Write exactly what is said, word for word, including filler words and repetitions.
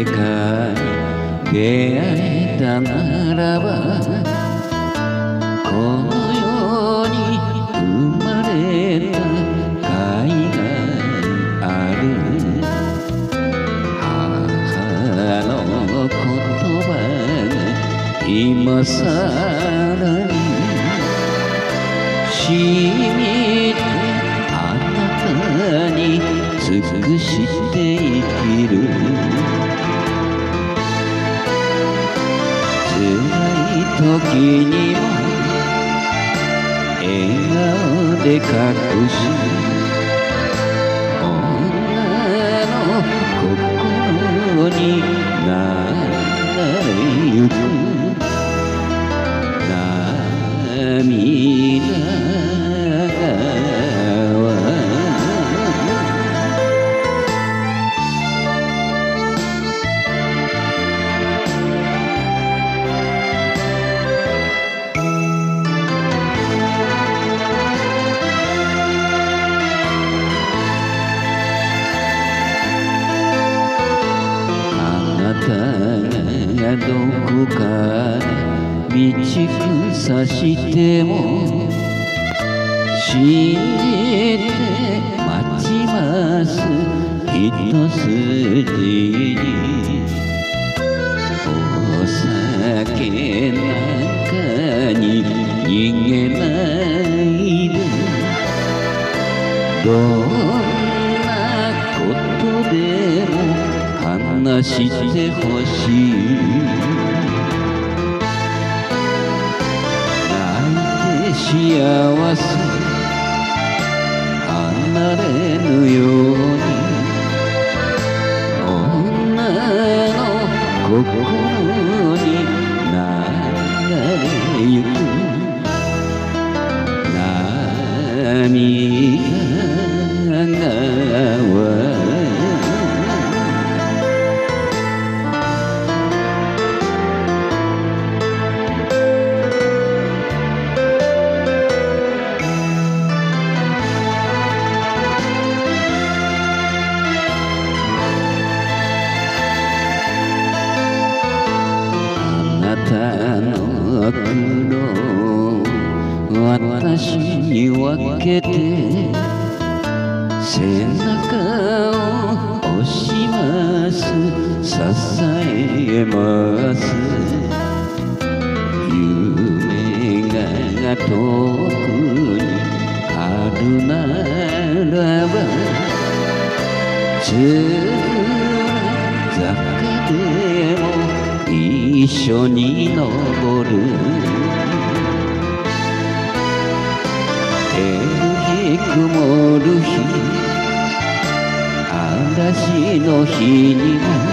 誰かに出会えたならばこの世に生まれた甲斐がある母の言葉が今さらに染みてあなたに尽くして生きる辛い時にも笑顔で隠し女の心になれゆく涙がどこかで道草しても信じて待ちます一筋にお酒なんかに逃げないでどんなことでも話してほしい泣いて幸せ離れぬように女の心に流れゆく涙があなたの苦労私に分けて背中を押します支えます夢が遠くにあるならばつら坂でも一緒に登る照り曇る日嵐の日には